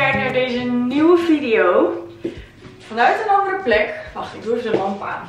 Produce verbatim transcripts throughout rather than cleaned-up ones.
kijkt naar deze nieuwe video. Vanuit een andere plek. Wacht, ik doe even de lamp aan.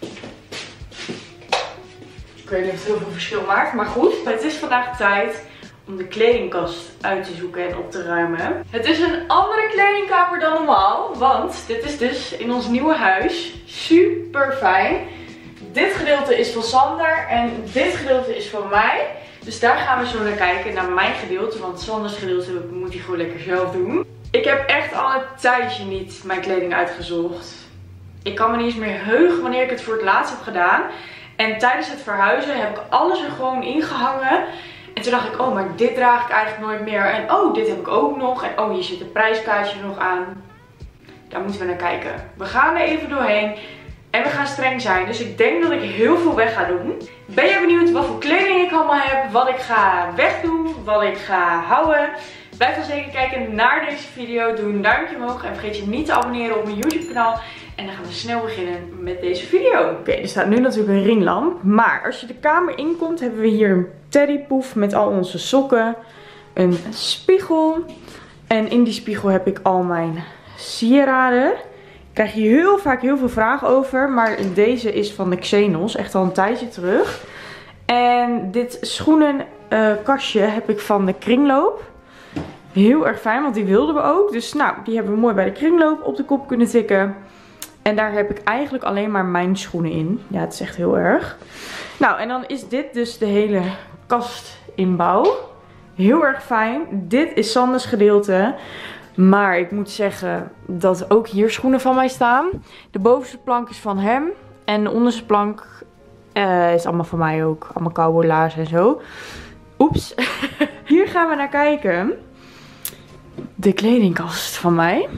Ik weet niet of het heel veel verschil maakt, maar goed. Het is vandaag tijd om de kledingkast uit te zoeken en op te ruimen. Het is een andere kledingkamer dan normaal, want dit is dus in ons nieuwe huis. Super fijn. Dit gedeelte is van Sander en dit gedeelte is van mij. Dus daar gaan we zo naar kijken, naar mijn gedeelte. Want Sanders gedeelte moet hij gewoon lekker zelf doen. Ik heb echt al een tijdje niet mijn kleding uitgezocht. Ik kan me niet eens meer heugen wanneer ik het voor het laatst heb gedaan. En tijdens het verhuizen heb ik alles er gewoon ingehangen. En toen dacht ik, oh, maar dit draag ik eigenlijk nooit meer. En oh, dit heb ik ook nog. En oh, hier zit een prijskaartje nog aan. Daar moeten we naar kijken. We gaan er even doorheen. En we gaan streng zijn. Dus ik denk dat ik heel veel weg ga doen. Ben je benieuwd wat voor kleding ik allemaal heb? Wat ik ga wegdoen? Wat ik ga houden? Blijf dan zeker kijken naar deze video. Doe een duimpje omhoog. En vergeet je niet te abonneren op mijn YouTube kanaal. En dan gaan we snel beginnen met deze video. Oké, okay, er staat nu natuurlijk een ringlamp. Maar als je de kamer inkomt, hebben we hier een teddypoef met al onze sokken. Een spiegel. En in die spiegel heb ik al mijn sieraden. Ik krijg hier heel vaak heel veel vragen over. Maar deze is van de Xenos. Echt al een tijdje terug. En dit schoenenkastje uh, heb ik van de Kringloop. Heel erg fijn, want die wilden we ook. Dus nou, die hebben we mooi bij de Kringloop op de kop kunnen tikken. En daar heb ik eigenlijk alleen maar mijn schoenen in. Ja, het is echt heel erg. Nou, en dan is dit dus de hele kastinbouw. Heel erg fijn. Dit is Sanders gedeelte. Maar ik moet zeggen dat ook hier schoenen van mij staan. De bovenste plank is van hem. En de onderste plank uh, is allemaal van mij ook. Allemaal cowboylaars en zo. Oeps. Hier gaan we naar kijken. De kledingkast van mij.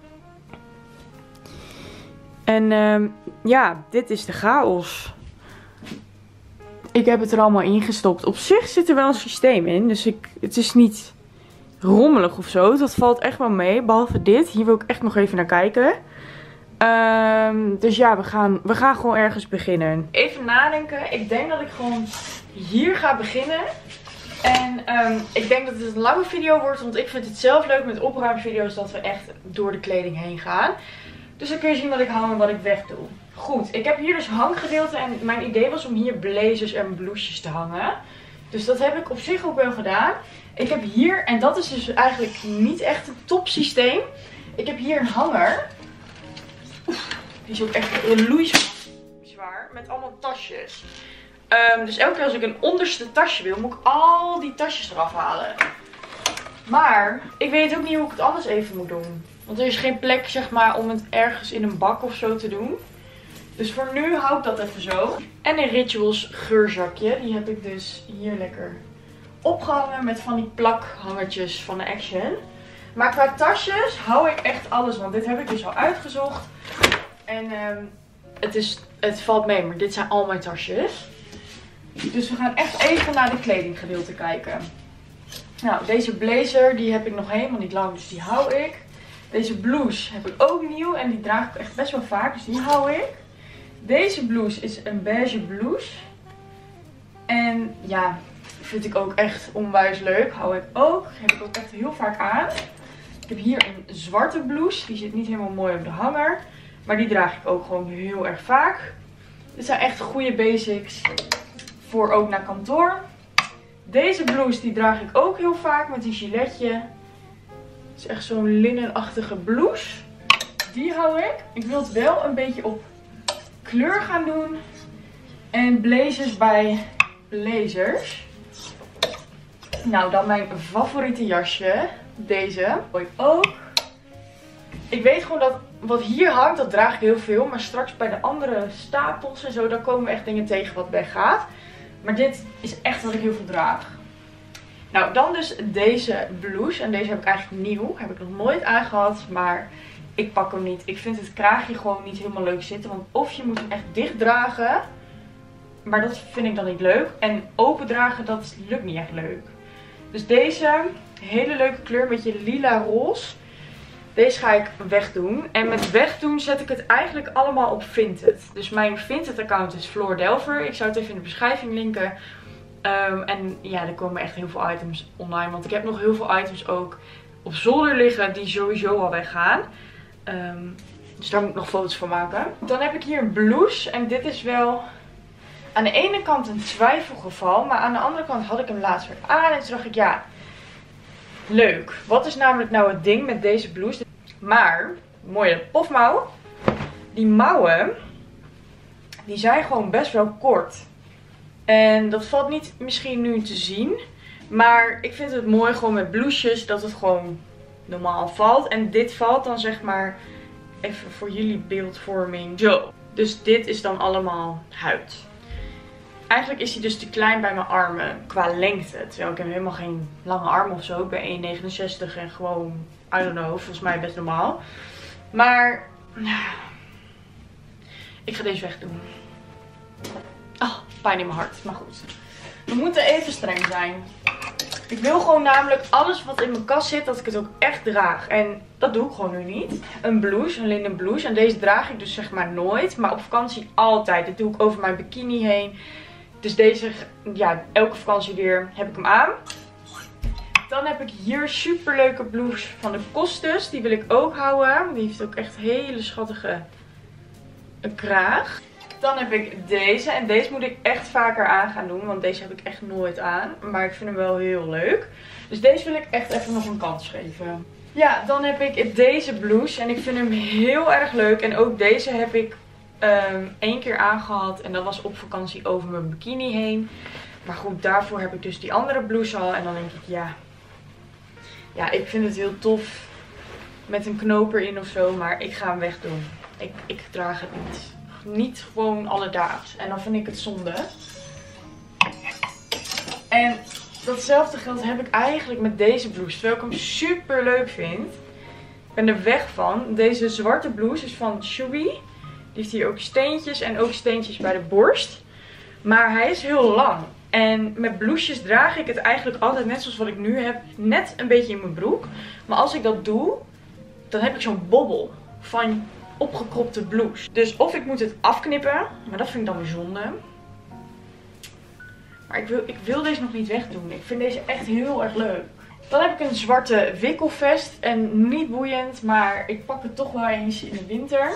En uh, ja, dit is de chaos. Ik heb het er allemaal ingestopt. Op zich zit er wel een systeem in. Dus ik, het is niet rommelig of zo. Dat valt echt wel mee. Behalve dit. Hier wil ik echt nog even naar kijken. Um, dus ja, we gaan, we gaan gewoon ergens beginnen. Even nadenken. Ik denk dat ik gewoon hier ga beginnen. En um, ik denk dat het een lange video wordt. Want ik vind het zelf leuk met opruimvideo's dat we echt door de kleding heen gaan. Dus dan kun je zien wat ik hang en wat ik weg doe. Goed, ik heb hier dus hanggedeelte. En mijn idee was om hier blazers en blouses te hangen. Dus dat heb ik op zich ook wel gedaan. Ik heb hier, en dat is dus eigenlijk niet echt een topsysteem. Ik heb hier een hanger. Die is ook echt loeizwaar. Met allemaal tasjes. Um, dus elke keer als ik een onderste tasje wil, moet ik al die tasjes eraf halen. Maar ik weet ook niet hoe ik het anders even moet doen. Want er is geen plek, zeg maar, om het ergens in een bak of zo te doen. Dus voor nu hou ik dat even zo. En een Rituals geurzakje. Die heb ik dus hier lekker opgehangen met van die plakhangertjes van de Action. Maar qua tasjes hou ik echt alles. Want dit heb ik dus al uitgezocht. En um, het, is, het valt mee, maar dit zijn al mijn tasjes. Dus we gaan echt even naar de kledinggedeelte kijken. Nou, deze blazer die heb ik nog helemaal niet lang, dus die hou ik. Deze blouse heb ik ook nieuw en die draag ik echt best wel vaak, dus die hou ik. Deze blouse is een beige blouse. En ja, vind ik ook echt onwijs leuk. Hou ik ook. Heb ik ook echt heel vaak aan. Ik heb hier een zwarte blouse. Die zit niet helemaal mooi op de hanger. Maar die draag ik ook gewoon heel erg vaak. Dit zijn echt goede basics voor ook naar kantoor. Deze blouse die draag ik ook heel vaak met die giletje. Het is echt zo'n linnenachtige blouse. Die hou ik. Ik wil het wel een beetje op kleur gaan doen. En blazers bij blazers. Nou, dan mijn favoriete jasje. Deze hou ik ook. Ik weet gewoon dat wat hier hangt, dat draag ik heel veel. Maar straks bij de andere stapels en zo, daar komen we echt dingen tegen wat weggaat. Maar dit is echt wat ik heel veel draag. Nou, dan dus deze blouse. En deze heb ik eigenlijk nieuw. Heb ik nog nooit aangehad. Maar ik pak hem niet. Ik vind het kraagje gewoon niet helemaal leuk zitten. Want of je moet hem echt dicht dragen. Maar dat vind ik dan niet leuk. En open dragen, dat lukt niet echt leuk. Dus deze hele leuke kleur. Een beetje lila roze. Deze ga ik wegdoen. En met wegdoen zet ik het eigenlijk allemaal op Vinted. Dus mijn Vinted account is Floor Delver. Ik zou het even in de beschrijving linken. Um, en ja, er komen echt heel veel items online. Want ik heb nog heel veel items ook op zolder liggen die sowieso al weggaan. Um, dus daar moet ik nog foto's van maken. Dan heb ik hier een blouse. En dit is wel aan de ene kant een twijfelgeval. Maar aan de andere kant had ik hem laatst weer aan. En toen dacht ik, ja, leuk. Wat is namelijk nou het ding met deze blouse? Maar, mooie pofmouw. Die mouwen, die zijn gewoon best wel kort. En dat valt niet misschien nu te zien. Maar ik vind het mooi gewoon met blouses dat het gewoon normaal valt. En dit valt dan zeg maar, even voor jullie beeldvorming, zo. Dus dit is dan allemaal huid. Eigenlijk is hij dus te klein bij mijn armen qua lengte. Terwijl ik heb helemaal geen lange armen of zo. Ik ben één komma negenenzestig en gewoon, I don't know, volgens mij best normaal. Maar ik ga deze wegdoen. Ah, pijn in mijn hart. Maar goed. We moeten even streng zijn. Ik wil gewoon namelijk alles wat in mijn kast zit, dat ik het ook echt draag. En dat doe ik gewoon nu niet. Een blouse, een linnen blouse. En deze draag ik dus zeg maar nooit. Maar op vakantie altijd. Dit doe ik over mijn bikini heen. Dus deze, ja, elke vakantie weer heb ik hem aan. Dan heb ik hier super leuke blouse van de Kostes. Die wil ik ook houden. Die heeft ook echt hele schattige een kraag. Dan heb ik deze. En deze moet ik echt vaker aan gaan doen. Want deze heb ik echt nooit aan. Maar ik vind hem wel heel leuk. Dus deze wil ik echt even nog een kans geven. Ja, dan heb ik deze blouse. En ik vind hem heel erg leuk. En ook deze heb ik um, één keer aangehad. En dat was op vakantie over mijn bikini heen. Maar goed, daarvoor heb ik dus die andere blouse al. En dan denk ik, ja. Ja, ik vind het heel tof. Met een knoop erin of zo. Maar ik ga hem wegdoen. Ik, ik draag het niet. Niet gewoon alledaags. En dan vind ik het zonde. En datzelfde geldt heb ik eigenlijk met deze blouse. Terwijl ik hem super leuk vind. Ik ben er weg van. Deze zwarte blouse is van Chewy. Die heeft hier ook steentjes. En ook steentjes bij de borst. Maar hij is heel lang. En met blouses draag ik het eigenlijk altijd net zoals wat ik nu heb. Net een beetje in mijn broek. Maar als ik dat doe, dan heb ik zo'n bobbel van opgekropte blouse. Dus of ik moet het afknippen. Maar dat vind ik dan weer zonde. Maar ik wil, ik wil deze nog niet wegdoen. Ik vind deze echt heel erg leuk. Dan heb ik een zwarte wikkelvest. En niet boeiend. Maar ik pak het toch wel eens in de winter.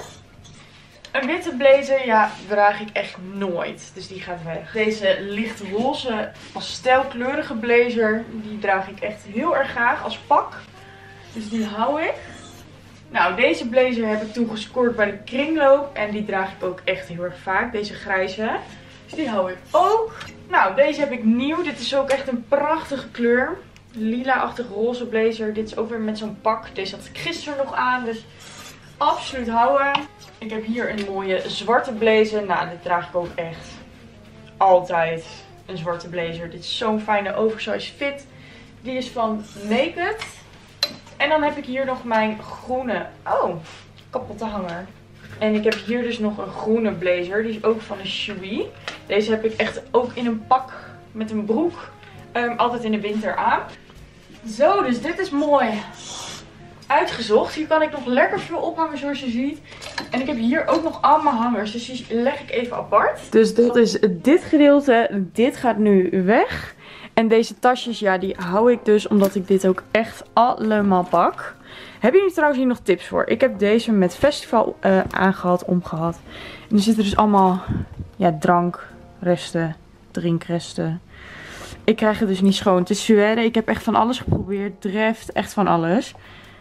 Een witte blazer, ja, draag ik echt nooit. Dus die gaat weg. Deze lichtroze pastelkleurige blazer, die draag ik echt heel erg graag als pak. Dus die hou ik. Nou, deze blazer heb ik toen gescoord bij de kringloop. En die draag ik ook echt heel erg vaak. Deze grijze. Dus die hou ik ook. Nou, deze heb ik nieuw. Dit is ook echt een prachtige kleur. Lila-achtig roze blazer. Dit is ook weer met zo'n pak. Deze had ik gisteren nog aan. Dus absoluut houden. Ik heb hier een mooie zwarte blazer. Nou, dit draag ik ook echt altijd. Een zwarte blazer. Dit is zo'n fijne oversized fit. Die is van Naked. En dan heb ik hier nog mijn groene... Oh, kapotte hanger. En ik heb hier dus nog een groene blazer. Die is ook van de Chewy. Deze heb ik echt ook in een pak met een broek. Um, altijd in de winter aan. Zo, dus dit is mooi uitgezocht. Hier kan ik nog lekker veel ophangen zoals je ziet. En ik heb hier ook nog allemaal hangers. Dus die leg ik even apart. Dus dat is dit gedeelte. Dit gaat nu weg. En deze tasjes, ja, die hou ik dus omdat ik dit ook echt allemaal pak. Hebben jullie trouwens hier nog tips voor? Ik heb deze met festival uh, aangehad, omgehad. En er zitten dus allemaal, ja, drankresten, drinkresten. Ik krijg het dus niet schoon. Het is suède. Ik heb echt van alles geprobeerd. Dreft, echt van alles.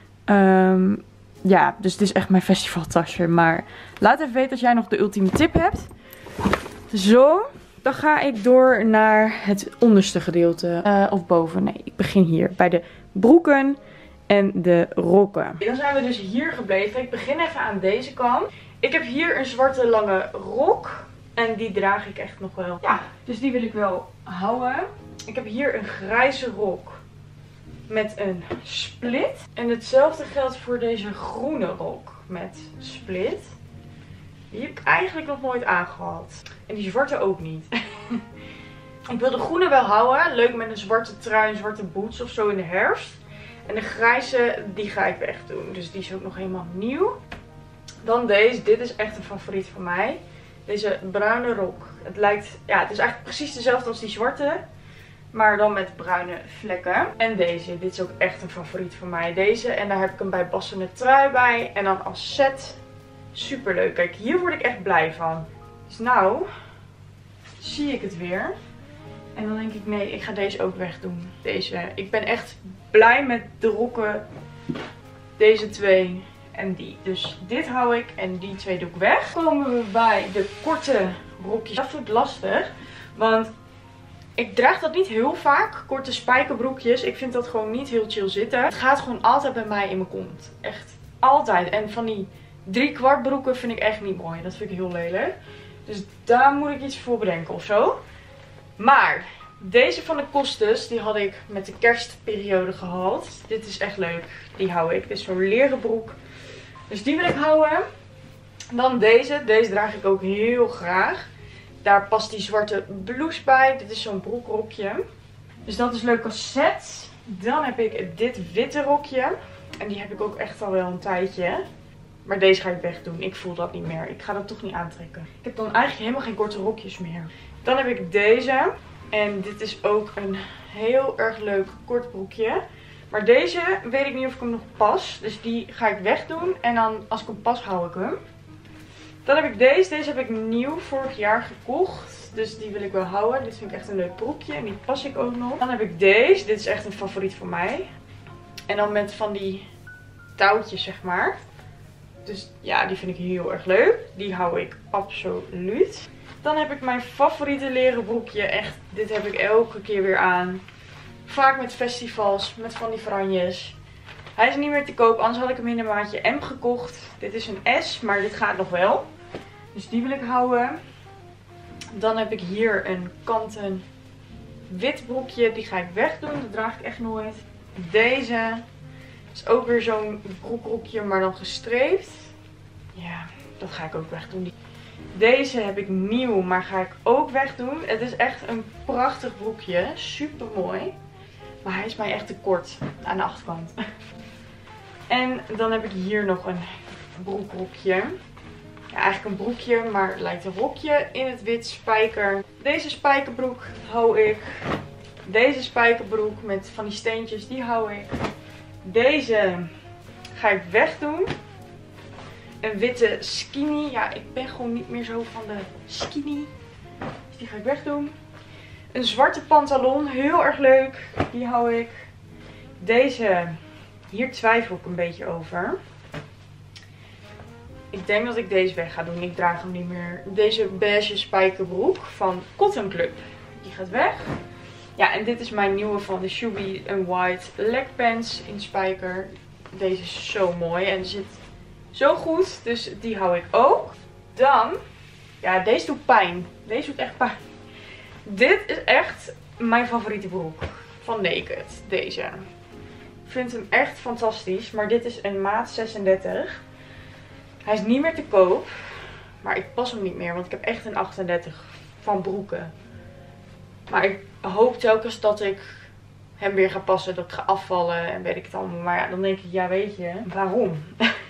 Um, ja, dus dit is echt mijn festivaltasje. Maar laat even weten als jij nog de ultieme tip hebt. Zo. Dan ga ik door naar het onderste gedeelte. Uh, of boven. Nee, ik begin hier. Bij de broeken en de rokken. Dan zijn we dus hier gebleven. Ik begin even aan deze kant. Ik heb hier een zwarte lange rok. En die draag ik echt nog wel. Ja, dus die wil ik wel houden. Ik heb hier een grijze rok. Met een split. En hetzelfde geldt voor deze groene rok. Met split. Die heb ik eigenlijk nog nooit aangehad. En die zwarte ook niet. Ik wil de groene wel houden. Leuk met een zwarte trui en zwarte boots of zo in de herfst. En de grijze, die ga ik weg doen. Dus die is ook nog helemaal nieuw. Dan deze. Dit is echt een favoriet van mij. Deze bruine rok. Het lijkt, ja, het is eigenlijk precies dezelfde als die zwarte. Maar dan met bruine vlekken. En deze. Dit is ook echt een favoriet van mij. Deze. En daar heb ik een bijpassende trui bij. En dan als set. Super leuk. Kijk, hier word ik echt blij van. Dus nou zie ik het weer. En dan denk ik, nee, ik ga deze ook wegdoen. Deze. Ik ben echt blij met de rokken. Deze twee en die. Dus dit hou ik en die twee doe ik weg. Dan komen we bij de korte rokjes. Dat wordt lastig. Want ik draag dat niet heel vaak. Korte spijkerbroekjes. Ik vind dat gewoon niet heel chill zitten. Het gaat gewoon altijd bij mij in mijn kont. Echt altijd. En van die drie kwart broeken vind ik echt niet mooi. Dat vind ik heel lelijk. Dus daar moet ik iets voor bedenken of zo. Maar deze van de Kostes, die had ik met de kerstperiode gehaald. Dit is echt leuk. Die hou ik. Dit is zo'n leren broek. Dus die wil ik houden. Dan deze. Deze draag ik ook heel graag. Daar past die zwarte blouse bij. Dit is zo'n broekrokje. Dus dat is leuk als set. Dan heb ik dit witte rokje. En die heb ik ook echt al wel een tijdje. Maar deze ga ik wegdoen. Ik voel dat niet meer. Ik ga dat toch niet aantrekken. Ik heb dan eigenlijk helemaal geen korte rokjes meer. Dan heb ik deze. En dit is ook een heel erg leuk kort broekje. Maar deze weet ik niet of ik hem nog pas. Dus die ga ik wegdoen. En dan als ik hem pas hou ik hem. Dan heb ik deze. Deze heb ik nieuw vorig jaar gekocht. Dus die wil ik wel houden. Dit vind ik echt een leuk broekje. En die pas ik ook nog. Dan heb ik deze. Dit is echt een favoriet van mij. En dan met van die touwtjes zeg maar. Dus ja, die vind ik heel erg leuk. Die hou ik absoluut. Dan heb ik mijn favoriete leren broekje. Echt, dit heb ik elke keer weer aan. Vaak met festivals, met van die franjes. Hij is niet meer te koop, anders had ik hem in een maatje M gekocht. Dit is een S, maar dit gaat nog wel. Dus die wil ik houden. Dan heb ik hier een kanten wit broekje. Die ga ik wegdoen, dat draag ik echt nooit. Deze is ook weer zo'n broekbroekje, maar dan gestreept. Ja, dat ga ik ook wegdoen. Deze heb ik nieuw, maar ga ik ook wegdoen. Het is echt een prachtig broekje. Super mooi. Maar hij is mij echt te kort aan de achterkant. En dan heb ik hier nog een broekrokje. Ja, eigenlijk een broekje, maar het lijkt een rokje in het wit spijker. Deze spijkerbroek hou ik. Deze spijkerbroek met van die steentjes, die hou ik. Deze ga ik wegdoen. Een witte skinny. Ja, ik ben gewoon niet meer zo van de skinny. Dus die ga ik wegdoen. Een zwarte pantalon. Heel erg leuk. Die hou ik. Deze. Hier twijfel ik een beetje over. Ik denk dat ik deze weg ga doen. Ik draag hem niet meer. Deze beige spijkerbroek van Cotton Club. Die gaat weg. Ja, en dit is mijn nieuwe van de Shubi een white leg pants in spijker. Deze is zo mooi en zit zo goed. Dus die hou ik ook. Dan, ja, deze doet pijn. Deze doet echt pijn. Dit is echt mijn favoriete broek van Naked. Deze. Ik vind hem echt fantastisch. Maar dit is een maat zesendertig. Hij is niet meer te koop. Maar ik pas hem niet meer. Want ik heb echt een achtendertig van broeken. Maar ik hoop telkens dat ik hem weer ga passen. Dat ik ga afvallen en weet ik het allemaal. Maar ja, dan denk ik, ja weet je, waarom?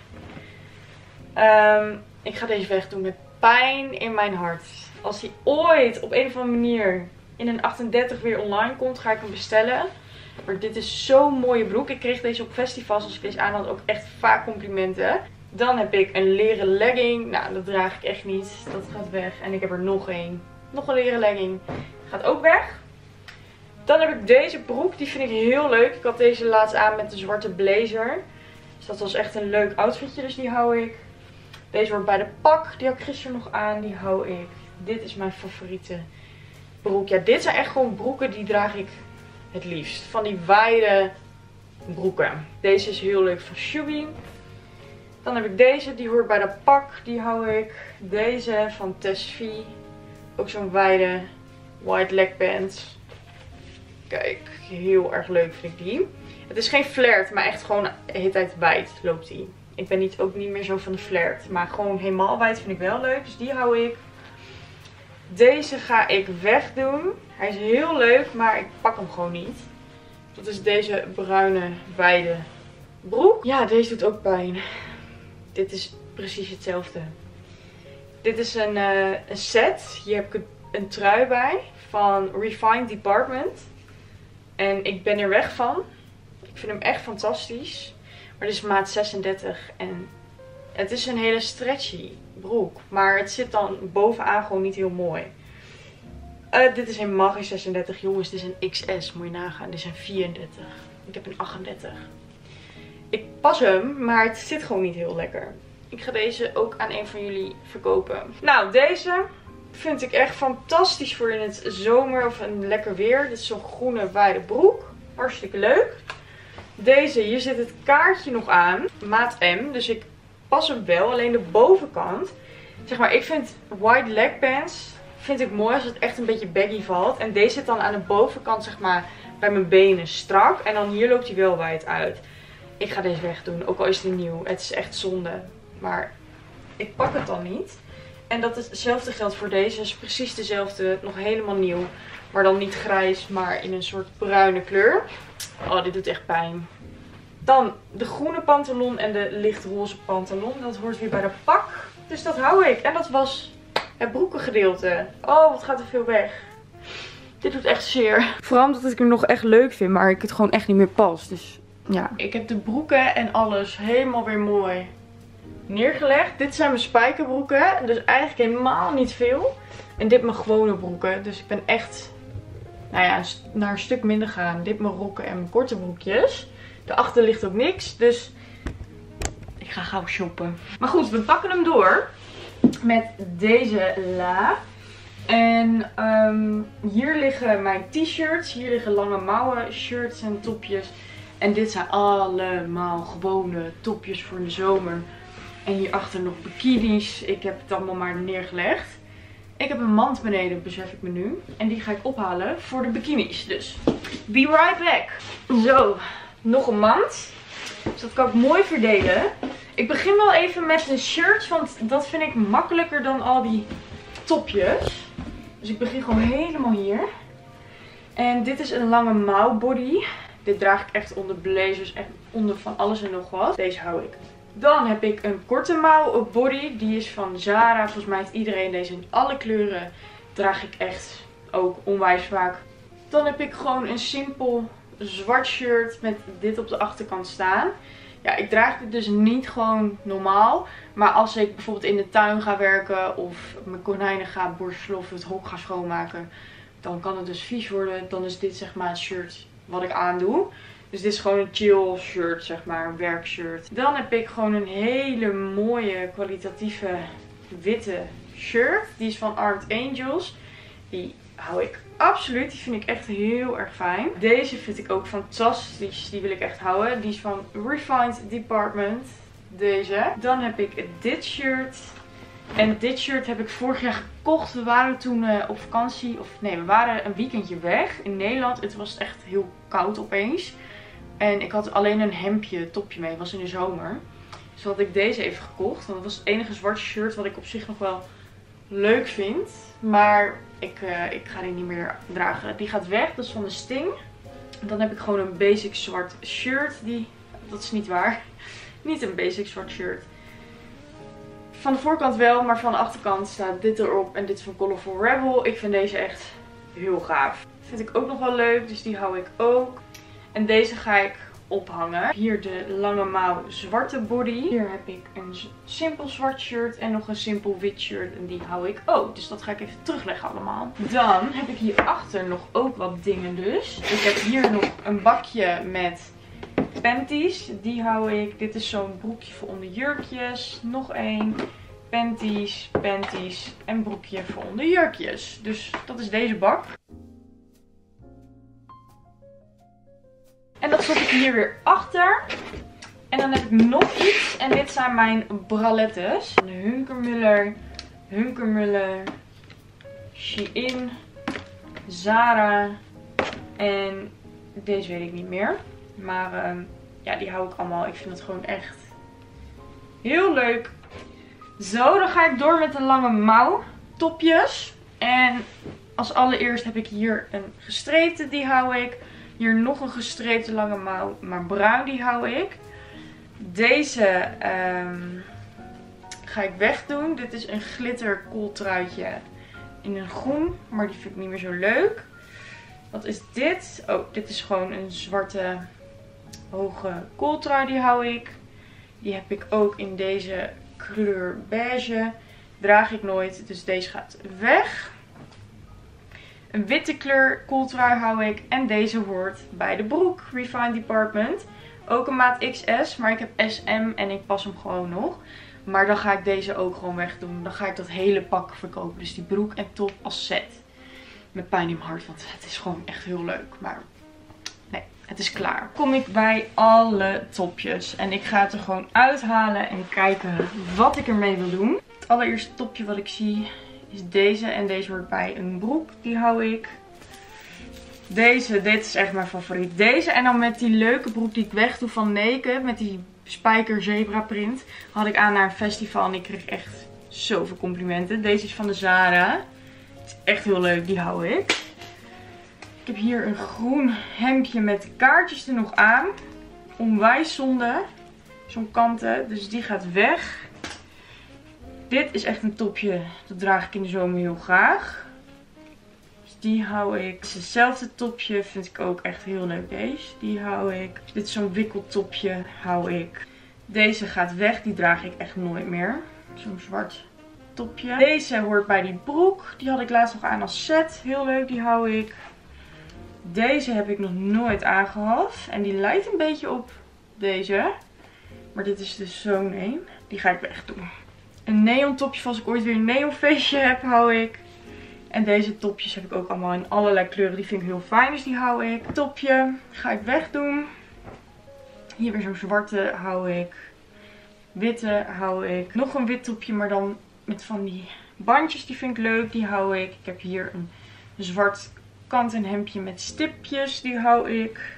um, ik ga deze wegdoen met pijn in mijn hart. Als hij ooit op een of andere manier in een achtendertig weer online komt, ga ik hem bestellen. Maar dit is zo'n mooie broek. Ik kreeg deze op festivals, als ik deze aan had, ook echt vaak complimenten. Dan heb ik een leren legging. Nou, dat draag ik echt niet. Dat gaat weg. En ik heb er nog één. Nog een leren legging. Gaat ook weg. Dan heb ik deze broek. Die vind ik heel leuk. Ik had deze laatst aan met de zwarte blazer. Dus dat was echt een leuk outfitje. Dus die hou ik. Deze hoort bij de pak. Die had ik gisteren nog aan. Die hou ik. Dit is mijn favoriete broek. Ja, dit zijn echt gewoon broeken die draag ik het liefst. Van die wijde broeken. Deze is heel leuk van Shubi. Dan heb ik deze. Die hoort bij de pak. Die hou ik. Deze van Tessie. Ook zo'n wijde white leg pants. Kijk, heel erg leuk vind ik die. Het is geen flirt, maar echt gewoon de hele tijd wijd loopt die. Ik ben niet, ook niet meer zo van de flirt. Maar gewoon helemaal wijd vind ik wel leuk. Dus die hou ik. Deze ga ik wegdoen. Hij is heel leuk, maar ik pak hem gewoon niet. Dat is deze bruine wijde broek. Ja, deze doet ook pijn. Dit is precies hetzelfde. Dit is een, uh, een set. Hier heb ik een trui bij van Refined Department. En ik ben er weg van. Ik vind hem echt fantastisch. Maar dit is maat zesendertig. En het is een hele stretchy broek. Maar het zit dan bovenaan gewoon niet heel mooi. Uh, dit is een Maggi zesendertig. Jongens, dit is een X S. Moet je nagaan. Dit is een vierendertig. Ik heb een achtendertig. Ik pas hem, maar het zit gewoon niet heel lekker. Ik ga deze ook aan een van jullie verkopen. Nou, deze vind ik echt fantastisch voor in het zomer of een lekker weer. Dit is zo'n groene wijde broek. Hartstikke leuk. Deze, hier zit het kaartje nog aan. Maat M. Dus ik pas hem wel. Alleen de bovenkant. Zeg maar, ik vind wide leg pants vind ik mooi als het echt een beetje baggy valt. En deze zit dan aan de bovenkant, zeg maar, bij mijn benen strak. En dan hier loopt hij wel wijd uit. Ik ga deze wegdoen, ook al is die nieuw. Het is echt zonde. Maar ik pak het dan niet. En dat is hetzelfde geldt voor deze. Het is precies dezelfde, nog helemaal nieuw. Maar dan niet grijs, maar in een soort bruine kleur. Oh, dit doet echt pijn. Dan de groene pantalon en de lichtroze pantalon. Dat hoort weer bij de pak. Dus dat hou ik. En dat was het broekengedeelte. Oh, wat gaat er veel weg. Dit doet echt zeer. Vooral omdat ik hem nog echt leuk vind, maar ik het gewoon echt niet meer pas. Dus ja. Ik heb de broeken en alles helemaal weer mooi neergelegd. Dit zijn mijn spijkerbroeken. Dus eigenlijk helemaal niet veel. En dit mijn gewone broeken. Dus ik ben echt, nou ja, naar een stuk minder gaan. Dit mijn rokken en mijn korte broekjes. Daarachter ligt ook niks. Dus ik ga gauw shoppen. Maar goed, we pakken hem door. Met deze la. En um, hier liggen mijn t-shirts. Hier liggen lange mouwen shirts en topjes. En dit zijn allemaal gewone topjes voor de zomer. En hierachter nog bikinis. Ik heb het allemaal maar neergelegd. Ik heb een mand beneden, besef ik me nu. En die ga ik ophalen voor de bikinis. Dus be right back. Zo, nog een mand. Dus dat kan ik mooi verdelen. Ik begin wel even met de shirts, want dat vind ik makkelijker dan al die topjes. Dus ik begin gewoon helemaal hier. En dit is een lange mouw body. Dit draag ik echt onder blazers, echt onder van alles en nog wat. Deze hou ik. Dan heb ik een korte mouw body. Die is van Zara. Volgens mij heeft iedereen deze in alle kleuren. Draag ik echt ook onwijs vaak. Dan heb ik gewoon een simpel zwart shirt met dit op de achterkant staan. Ja, ik draag dit dus niet gewoon normaal. Maar als ik bijvoorbeeld in de tuin ga werken of mijn konijnen ga borstelen of het hok ga schoonmaken, dan kan het dus vies worden. Dan is dit zeg maar het shirt wat ik aandoe. Dus dit is gewoon een chill shirt, zeg maar, een werkshirt. Dan heb ik gewoon een hele mooie kwalitatieve witte shirt. Die is van Armed Angels. Die hou ik absoluut. Die vind ik echt heel erg fijn. Deze vind ik ook fantastisch. Die wil ik echt houden. Die is van Refined Department. Deze. Dan heb ik dit shirt. En dit shirt heb ik vorig jaar gekocht. We waren toen uh, op vakantie. Of nee, we waren een weekendje weg in Nederland. Het was echt heel koud opeens. En ik had alleen een hemdje, topje mee. Het was in de zomer. Dus had ik deze even gekocht. Want dat was het enige zwarte shirt wat ik op zich nog wel leuk vind. Maar ik, uh, ik ga die niet meer dragen. Die gaat weg. Dat is van de Sting. Dan heb ik gewoon een basic zwart shirt. Die, dat is niet waar. Niet een basic zwart shirt. Van de voorkant wel, maar van de achterkant staat dit erop. En dit is van Colorful Rebel. Ik vind deze echt heel gaaf. Vind ik ook nog wel leuk, dus die hou ik ook. En deze ga ik ophangen. Hier de lange mouw zwarte body. Hier heb ik een simpel zwart shirt en nog een simpel wit shirt. En die hou ik ook. Dus dat ga ik even terugleggen allemaal. Dan heb ik hierachter nog ook wat dingen dus. Ik heb hier nog een bakje met panties. Die hou ik. Dit is zo'n broekje voor onder jurkjes. Nog één. Panties, panties en broekje voor onder jurkjes. Dus dat is deze bak. En dat zet ik hier weer achter. En dan heb ik nog iets. En dit zijn mijn bralettes. De Hunkemuller, Hunkemuller, Shein, Zara. En deze weet ik niet meer. Maar um, ja, die hou ik allemaal. Ik vind het gewoon echt heel leuk. Zo, dan ga ik door met de lange mouw topjes. En als allereerst heb ik hier een gestreepte. Die hou ik. Hier nog een gestreepte lange mouw, maar bruin, die hou ik. Deze um, ga ik wegdoen. Dit is een glitter kooltruitje in een groen, maar die vind ik niet meer zo leuk. Wat is dit? Oh, dit is gewoon een zwarte hoge kooltrui. Die hou ik. Die heb ik ook in deze kleur beige. Draag ik nooit, dus deze gaat weg. Een witte kleur kooltrui hou ik. En deze hoort bij de broek Refined Department. Ook een maat X S, maar ik heb S M en ik pas hem gewoon nog. Maar dan ga ik deze ook gewoon wegdoen. Dan ga ik dat hele pak verkopen. Dus die broek en top als set. Met pijn in mijn hart, want het is gewoon echt heel leuk. Maar nee, het is klaar. Kom ik bij alle topjes. En ik ga het er gewoon uithalen en kijken wat ik ermee wil doen. Het allereerste topje wat ik zie is deze. En deze hoort bij een broek. Die hou ik. Deze, dit is echt mijn favoriet. Deze en dan met die leuke broek die ik wegdoe van Naked. Met die spijker zebra print. Had ik aan naar een festival en ik kreeg echt zoveel complimenten. Deze is van de Zara. Het is echt heel leuk, die hou ik. Ik heb hier een groen hemdje met kaartjes er nog aan. Onwijs zonde. Zo'n kanten, dus die gaat weg. Dit is echt een topje, dat draag ik in de zomer heel graag. Dus die hou ik. Het is hetzelfde topje, vind ik ook echt heel leuk deze. Die hou ik. Dit is zo'n wikkeltopje, hou ik. Deze gaat weg, die draag ik echt nooit meer. Zo'n zwart topje. Deze hoort bij die broek. Die had ik laatst nog aan als set. Heel leuk, die hou ik. Deze heb ik nog nooit aangehad. En die lijkt een beetje op deze. Maar dit is dus zo'n een. Die ga ik wegdoen. Een neon topje, als ik ooit weer een neonfeestje heb, hou ik. En deze topjes heb ik ook allemaal in allerlei kleuren. Die vind ik heel fijn, dus die hou ik. Topje ga ik wegdoen. Hier weer zo'n zwarte hou ik. Witte hou ik. Nog een wit topje, maar dan met van die bandjes. Die vind ik leuk, die hou ik. Ik heb hier een zwart kanten hemdje met stipjes. Die hou ik.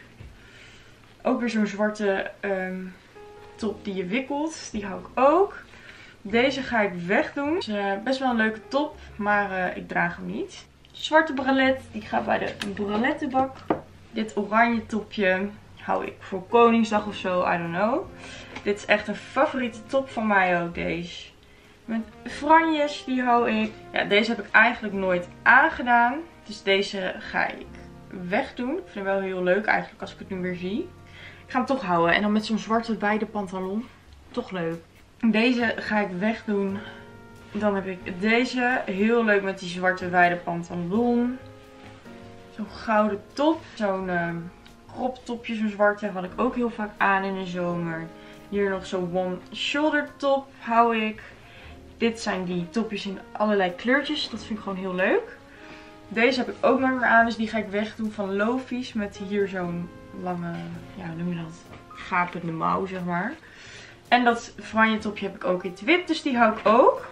Ook weer zo'n zwarte um, top die je wikkelt. Die hou ik ook. Deze ga ik wegdoen. Het is uh, best wel een leuke top, maar uh, ik draag hem niet. Zwarte bralette, die gaat bij de bralettenbak. Dit oranje topje hou ik voor Koningsdag of zo, I don't know. Dit is echt een favoriete top van mij ook, deze. Met franjes, die hou ik. Ja, deze heb ik eigenlijk nooit aangedaan. Dus deze ga ik wegdoen. Ik vind hem wel heel leuk eigenlijk als ik het nu weer zie. Ik ga hem toch houden. En dan met zo'n zwarte beide pantalon. Toch leuk. Deze ga ik wegdoen. Dan heb ik deze. Heel leuk met die zwarte wijde pantalon. Zo'n gouden top. Zo'n uh, crop topje, zo'n zwarte, had ik ook heel vaak aan in de zomer. Hier nog zo'n one shoulder top hou ik. Dit zijn die topjes in allerlei kleurtjes. Dat vind ik gewoon heel leuk. Deze heb ik ook nog weer aan. Dus die ga ik wegdoen van Lofi's. Met hier zo'n lange, ja hoe noem je dat? Gapende mouw, zeg maar. En dat franje topje heb ik ook in het wit. Dus die hou ik ook.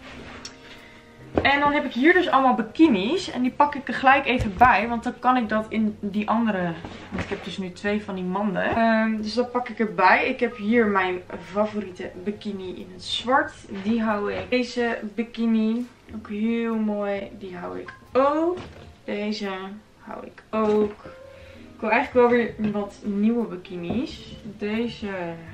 En dan heb ik hier dus allemaal bikinis. En die pak ik er gelijk even bij. Want dan kan ik dat in die andere... Want ik heb dus nu twee van die manden. Um, dus dat pak ik erbij. Ik heb hier mijn favoriete bikini in het zwart. Die hou ik. Deze bikini. Ook heel mooi. Die hou ik ook. Deze hou ik ook. Ik wil eigenlijk wel weer wat nieuwe bikinis. Deze...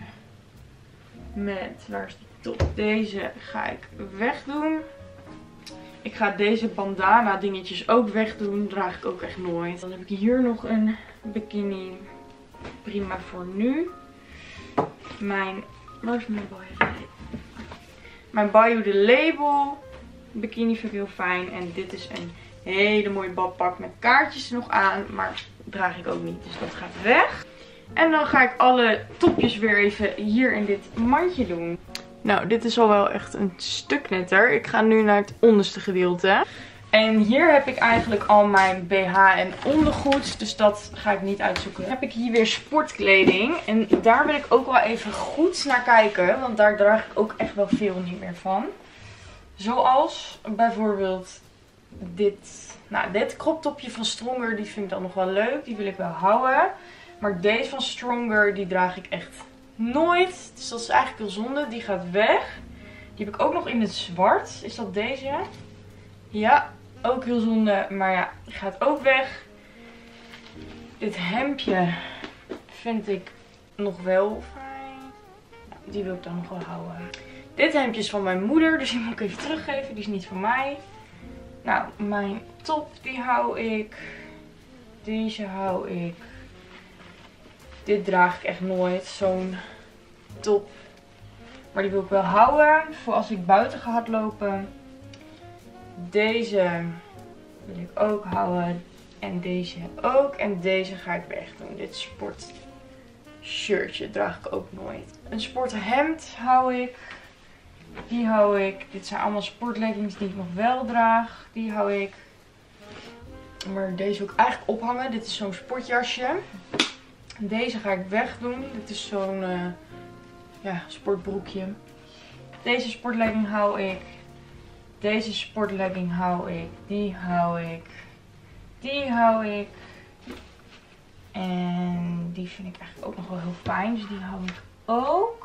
Met... Waar is die top? Deze ga ik wegdoen. Ik ga deze bandana dingetjes ook wegdoen. Draag ik ook echt nooit. Dan heb ik hier nog een bikini. Prima voor nu. Mijn... Waar is mijn Bayou? Mijn Bayou de Label bikini vind ik heel fijn. En dit is een hele mooie badpak met kaartjes er nog aan. Maar draag ik ook niet. Dus dat gaat weg. En dan ga ik alle topjes weer even hier in dit mandje doen. Nou, dit is al wel echt een stuk netter. Ik ga nu naar het onderste gedeelte. En hier heb ik eigenlijk al mijn B H en ondergoed. Dus dat ga ik niet uitzoeken. Dan heb ik hier weer sportkleding. En daar wil ik ook wel even goed naar kijken. Want daar draag ik ook echt wel veel niet meer van. Zoals bijvoorbeeld dit. Nou, dit crop topje van Stronger. Die vind ik dan nog wel leuk. Die wil ik wel houden. Maar deze van Stronger, die draag ik echt nooit. Dus dat is eigenlijk heel zonde. Die gaat weg. Die heb ik ook nog in het zwart. Is dat deze? Ja, ook heel zonde. Maar ja, die gaat ook weg. Dit hemdje vind ik nog wel fijn. Die wil ik dan nog wel houden. Dit hemdje is van mijn moeder. Dus die moet ik even teruggeven. Die is niet van mij. Nou, mijn top die hou ik. Deze hou ik. Dit draag ik echt nooit. Zo'n top. Maar die wil ik wel houden. Voor als ik buiten ga hardlopen. Deze wil ik ook houden. En deze ook. En deze ga ik wegdoen. Dit sportshirtje draag ik ook nooit. Een sporthemd hou ik. Die hou ik. Dit zijn allemaal sportleggings die ik nog wel draag. Die hou ik. Maar deze wil ik eigenlijk ophangen. Dit is zo'n sportjasje. Deze ga ik wegdoen. Dit is zo'n uh, ja, sportbroekje. Deze sportlegging hou ik. Deze sportlegging hou ik. Die hou ik. Die hou ik. En die vind ik eigenlijk ook nog wel heel fijn. Dus die hou ik ook.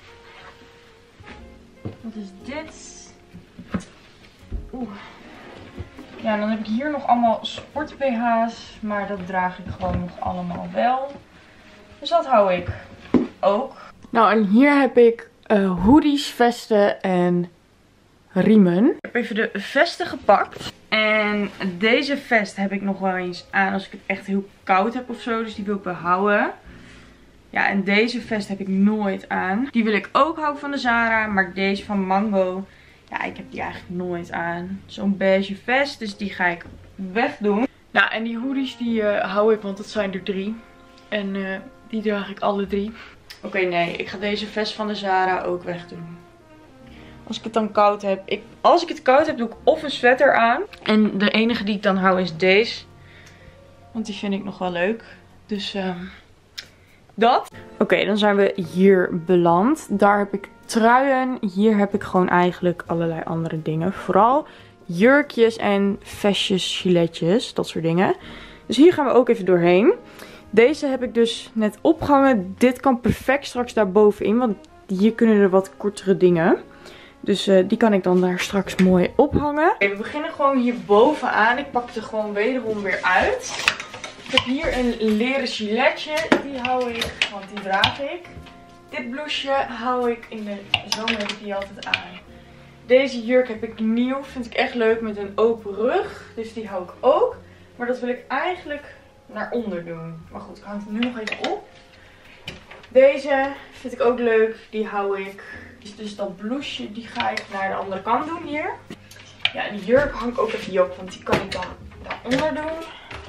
Wat is dit? Oeh. Ja, dan heb ik hier nog allemaal sport B H's. Maar dat draag ik gewoon nog allemaal wel. Dus dat hou ik ook. Nou, en hier heb ik uh, hoodies, vesten en riemen. Ik heb even de vesten gepakt. En deze vest heb ik nog wel eens aan als ik het echt heel koud heb of zo. Dus die wil ik behouden. Ja, en deze vest heb ik nooit aan. Die wil ik ook houden van de Zara. Maar deze van Mango, ja, ik heb die eigenlijk nooit aan. Zo'n beige vest, dus die ga ik wegdoen. Nou, en die hoodies die uh, hou ik, want dat zijn er drie. En uh, die draag ik alle drie. Oké, okay, nee, ik ga deze vest van de Zara ook wegdoen. Als ik het dan koud heb. Ik, als ik het koud heb, doe ik of een sweater aan. En de enige die ik dan hou is deze. Want die vind ik nog wel leuk. Dus uh, dat. Oké, okay, dan zijn we hier beland. Daar heb ik truien. Hier heb ik gewoon eigenlijk allerlei andere dingen. Vooral jurkjes en vestjes, giletjes. Dat soort dingen. Dus hier gaan we ook even doorheen. Deze heb ik dus net opgehangen. Dit kan perfect straks daarbovenin. Want hier kunnen er wat kortere dingen. Dus uh, die kan ik dan daar straks mooi ophangen. Okay, we beginnen gewoon hier bovenaan. Ik pak er gewoon wederom weer uit. Ik heb hier een leren giletje. Die hou ik, want die draag ik. Dit blouseje hou ik in de zomer, heb ik die altijd aan. Deze jurk heb ik nieuw. Vind ik echt leuk met een open rug. Dus die hou ik ook. Maar dat wil ik eigenlijk naar onder doen. Maar goed, ik hang het nu nog even op. Deze vind ik ook leuk. Die hou ik. Dus dat blouseje, die ga ik naar de andere kant doen hier. Ja, en die jurk hang ik ook even hier op, want die kan ik dan daaronder doen.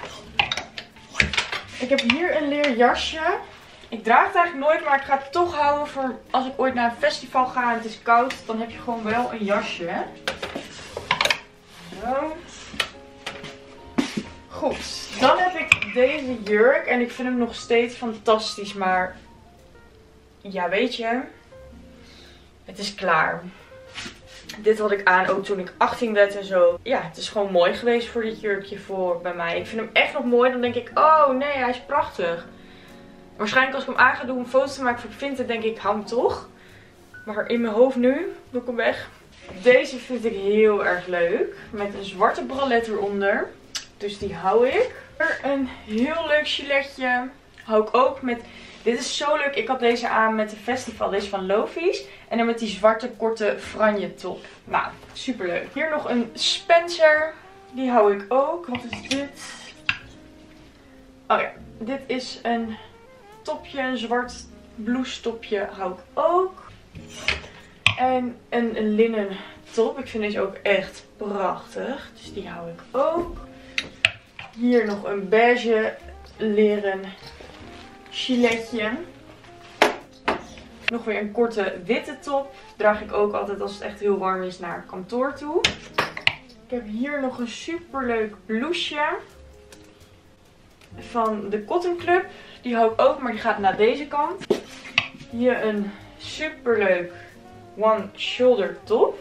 Ik heb hier een leer jasje. Ik draag het eigenlijk nooit, maar ik ga het toch houden voor als ik ooit naar een festival ga en het is koud. Dan heb je gewoon wel een jasje. Zo. Goed, dan heb ik deze jurk en ik vind hem nog steeds fantastisch, maar ja, weet je, het is klaar. Dit had ik aan ook toen ik achttien werd en zo. Ja, het is gewoon mooi geweest voor dit jurkje voor bij mij. Ik vind hem echt nog mooi. Dan denk ik, oh nee, hij is prachtig. Waarschijnlijk als ik hem aan ga doen om foto's te maken voor Vinted, denk ik, hou hem toch. Maar in mijn hoofd nu, doe ik hem weg. Deze vind ik heel erg leuk. Met een zwarte bralette eronder. Dus die hou ik. Een heel leuk giletje. Hou ik ook met... Dit is zo leuk. Ik had deze aan met de festival. Deze van Lofies. En dan met die zwarte korte franje top. Nou, super leuk. Hier nog een Spencer. Die hou ik ook. Wat is dit? Oh ja. Dit is een topje. Een zwart blouse topje hou ik ook. En een linnen top. Ik vind deze ook echt prachtig. Dus die hou ik ook. Hier nog een beige leren giletje. Nog weer een korte witte top. Draag ik ook altijd als het echt heel warm is naar kantoor toe. Ik heb hier nog een superleuk blouseje. Van de Cotton Club. Die hou ik ook, maar die gaat naar deze kant. Hier een superleuk one shoulder top.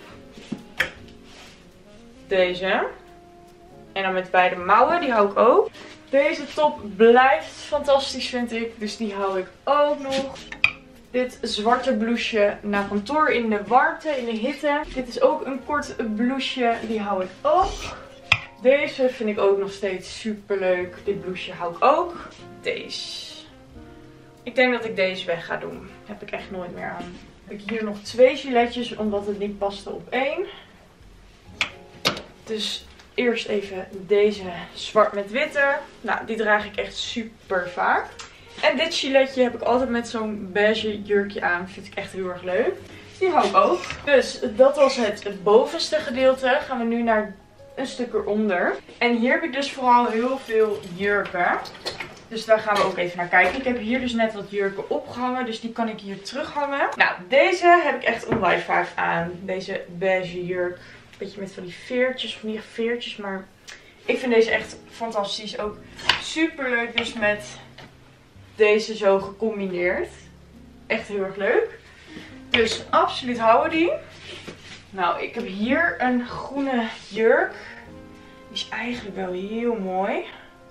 Deze. En dan met beide mouwen, die hou ik ook. Deze top blijft fantastisch, vind ik. Dus die hou ik ook nog. Dit zwarte blouseje naar kantoor in de warmte, in de hitte. Dit is ook een kort blouseje. Die hou ik ook. Deze vind ik ook nog steeds super leuk. Dit blouseje hou ik ook. Deze. Ik denk dat ik deze weg ga doen. Heb ik echt nooit meer aan. Heb ik hier nog twee giletjes, omdat het niet paste op één. Dus eerst even deze zwart met witte. Nou, die draag ik echt super vaak. En dit giletje heb ik altijd met zo'n beige jurkje aan. Vind ik echt heel erg leuk. Die hou ik ook. Dus dat was het, het bovenste gedeelte. Gaan we nu naar een stuk eronder. En hier heb ik dus vooral heel veel jurken. Dus daar gaan we ook even naar kijken. Ik heb hier dus net wat jurken opgehangen. Dus die kan ik hier terughangen. Nou, deze heb ik echt onwijs vaak aan. Deze beige jurk. Een beetje met van die veertjes. Van die veertjes. Maar ik vind deze echt fantastisch. Ook super leuk dus met deze zo gecombineerd. Echt heel erg leuk. Dus absoluut houden die. Nou, ik heb hier een groene jurk. Die is eigenlijk wel heel mooi.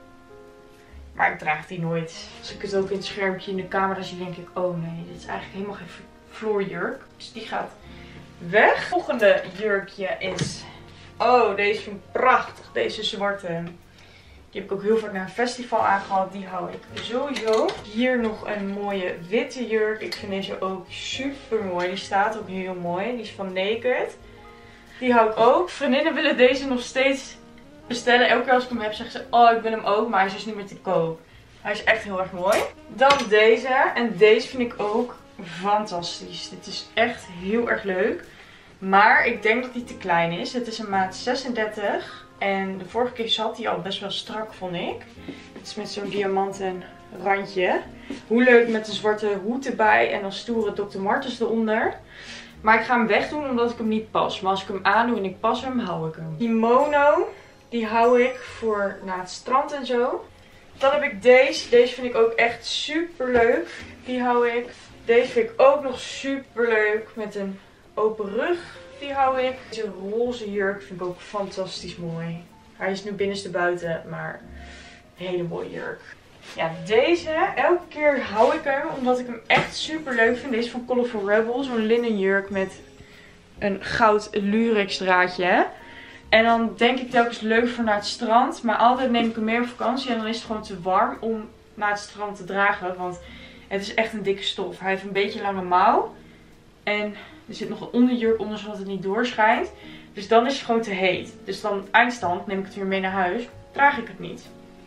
Maar ik draag die nooit. Als ik het ook in het schermpje in de camera zie, denk ik, oh nee, dit is eigenlijk helemaal geen vloerjurk. Dus die gaat weg. Het volgende jurkje is, oh, deze vind ik prachtig. Deze zwarte. Die heb ik ook heel vaak naar een festival aangehad. Die hou ik sowieso. Hier nog een mooie witte jurk. Ik vind deze ook super mooi. Die staat ook heel mooi. Die is van Naked. Die hou ik ook. Vriendinnen willen deze nog steeds bestellen. Elke keer als ik hem heb zeggen ze, oh ik wil hem ook. Maar hij is dus niet meer te koop. Hij is echt heel erg mooi. Dan deze. En deze vind ik ook fantastisch. Dit is echt heel erg leuk. Maar ik denk dat hij te klein is. Het is een maat zesendertig. En de vorige keer zat hij al best wel strak, vond ik. Het is met zo'n diamanten randje. Hoe leuk met een zwarte hoed erbij. En dan stoere dokter Martens eronder. Maar ik ga hem wegdoen omdat ik hem niet pas. Maar als ik hem aandoe en ik pas hem, hou ik hem. Kimono, die hou ik voor naar het strand en zo. Dan heb ik deze. Deze vind ik ook echt super leuk. Die hou ik. Deze vind ik ook nog super leuk. Met een open rug. Die hou ik. Deze roze jurk vind ik ook fantastisch mooi. Hij is nu binnenstebuiten, maar een hele mooie jurk. Ja, deze, elke keer hou ik hem omdat ik hem echt super leuk vind. Deze van Colorful Rebel, zo'n linnen jurk met een goud lurex draadje. En dan denk ik telkens leuk voor naar het strand. Maar altijd neem ik hem mee op vakantie en dan is het gewoon te warm om naar het strand te dragen. Want het is echt een dikke stof. Hij heeft een beetje lange mouw. En er zit nog een onderjurk onder zodat het niet doorschijnt. Dus dan is het gewoon te heet. Dus dan eindstand neem ik het weer mee naar huis. Draag ik het niet.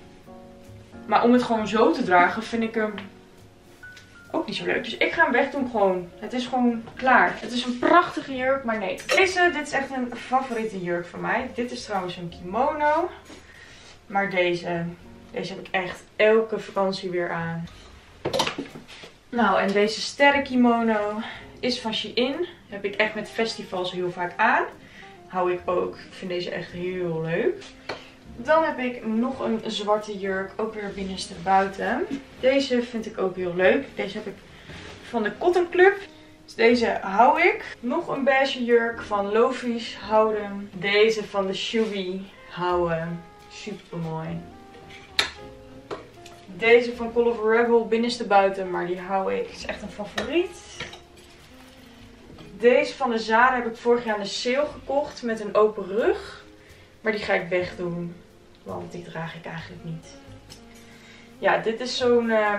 Maar om het gewoon zo te dragen vind ik hem ook niet zo leuk. Dus ik ga hem wegdoen gewoon. Het is gewoon klaar. Het is een prachtige jurk, maar nee. Deze, dit is echt een favoriete jurk van mij. Dit is trouwens een kimono. Maar deze, deze heb ik echt elke vakantie weer aan. Nou, en deze sterrenkimono is van Shein. Heb ik echt met festivals heel vaak aan. Hou ik ook. Ik vind deze echt heel leuk. Dan heb ik nog een zwarte jurk. Ook weer binnenste buiten. Deze vind ik ook heel leuk. Deze heb ik van de Cotton Club. Dus deze hou ik. Nog een beige jurk van Lovies houden. Deze van de Shubi houden. Super mooi. Deze van Colorful Rebel binnenste buiten. Maar die hou ik. Is echt een favoriet. Deze van de Zara heb ik vorig jaar aan de sale gekocht met een open rug. Maar die ga ik wegdoen. Want die draag ik eigenlijk niet. Ja, dit is zo'n uh,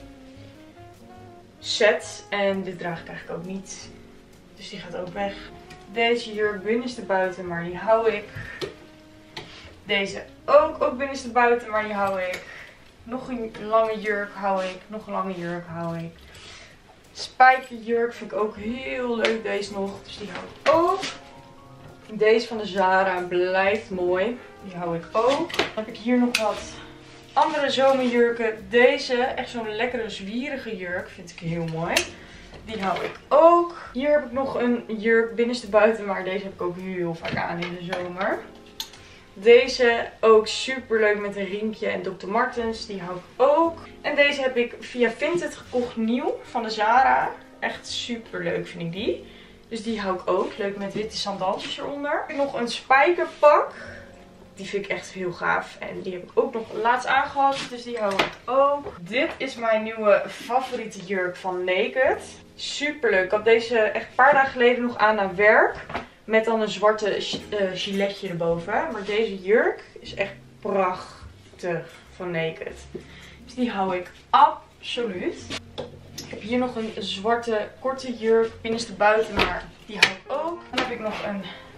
set. En dit draag ik eigenlijk ook niet. Dus die gaat ook weg. Deze jurk binnenste buiten, maar die hou ik. Deze ook, ook binnenste buiten, maar die hou ik. Nog een lange jurk hou ik. Nog een lange jurk hou ik. Spijkerjurk vind ik ook heel leuk. Deze nog. Dus die hou ik ook. Deze van de Zara blijft mooi. Die hou ik ook. Dan heb ik hier nog wat andere zomerjurken. Deze, echt zo'n lekkere zwierige jurk. Vind ik heel mooi. Die hou ik ook. Hier heb ik nog een jurk binnenste buiten. Maar deze heb ik ook heel vaak aan in de zomer. Deze ook super leuk met een riempje en dokter Martens. Die hou ik ook. En deze heb ik via Vinted gekocht nieuw van de Zara. Echt super leuk vind ik die. Dus die hou ik ook. Leuk met witte sandaaltjes eronder. Ik heb nog een spijkerpak. Die vind ik echt heel gaaf. En die heb ik ook nog laatst aangehad. Dus die hou ik ook. Dit is mijn nieuwe favoriete jurk van Naked. Super leuk. Ik had deze echt een paar dagen geleden nog aan naar werk. Met dan een zwarte uh, giletje erboven. Maar deze jurk is echt prachtig van Naked. Dus die hou ik absoluut. Ik heb hier nog een zwarte korte jurk binnenste buiten, maar die hou ik ook. Dan heb ik nog een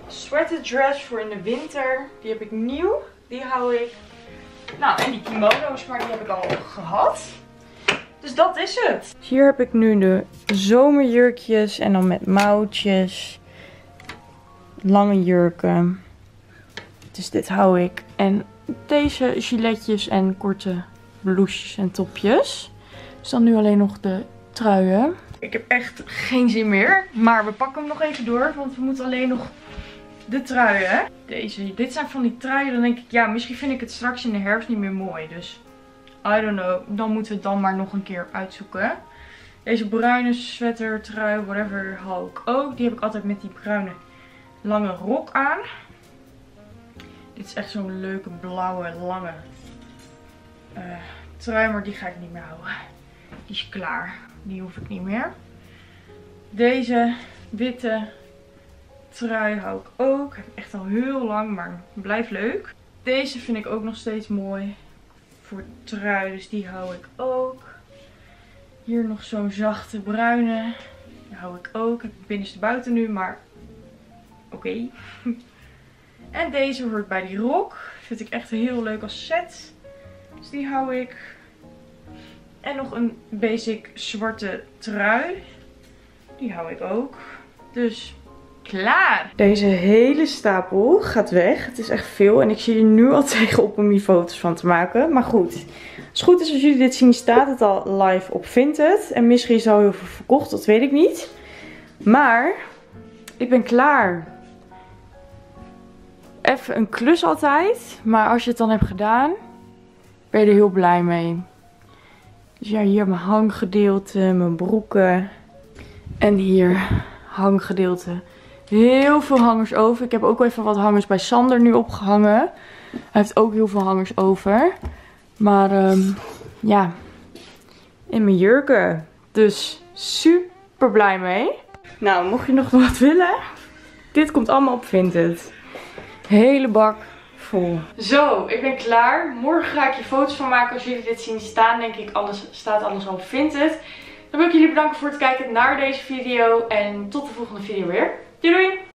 sweater dress voor in de winter. Die heb ik nieuw. Die hou ik. Nou, en die kimono's, maar die heb ik al gehad. Dus dat is het. Dus hier heb ik nu de zomerjurkjes en dan met mouwtjes. Lange jurken. Dus dit hou ik. En deze giletjes en korte blouses en topjes. Dus dan nu alleen nog de truien. Ik heb echt geen zin meer. Maar we pakken hem nog even door. Want we moeten alleen nog de truien. Deze. Dit zijn van die truien. Dan denk ik, ja, misschien vind ik het straks in de herfst niet meer mooi. Dus I don't know. Dan moeten we het dan maar nog een keer uitzoeken. Deze bruine sweater, trui, whatever hou ik ook. Die heb ik altijd met die bruine lange rok aan. Dit is echt zo'n leuke blauwe lange uh, trui. Maar die ga ik niet meer houden. Die is klaar. Die hoef ik niet meer. Deze witte trui hou ik ook. Heb ik echt al heel lang, maar blijft leuk. Deze vind ik ook nog steeds mooi. Voor trui, dus die hou ik ook. Hier nog zo'n zachte bruine. Die hou ik ook. Ik heb binnenste buiten nu, maar oké. Okay. En deze hoort bij die rok. Vind ik echt heel leuk als set. Dus die hou ik. En nog een basic zwarte trui. Die hou ik ook. Dus klaar. Deze hele stapel gaat weg. Het is echt veel. En ik zie er nu al tegenop om hier foto's van te maken. Maar goed. Als het goed is, als jullie dit zien, staat het al live op Vinted. En misschien is al heel veel verkocht. Dat weet ik niet. Maar ik ben klaar. Even een klus altijd. Maar als je het dan hebt gedaan, ben je er heel blij mee. Dus ja, hier mijn hanggedeelte, mijn broeken. En hier hanggedeelte. Heel veel hangers over. Ik heb ook even wat hangers bij Sander nu opgehangen. Hij heeft ook heel veel hangers over. Maar um, ja. En mijn jurken. Dus super blij mee. Nou, mocht je nog wat willen. Dit komt allemaal op Vinted. Hele bak vol. Zo, ik ben klaar. Morgen ga ik je foto's van maken. Als jullie dit zien staan, denk ik, alles, staat alles al op Vinted. Dan wil ik jullie bedanken voor het kijken naar deze video. En tot de volgende video weer. Doei doei!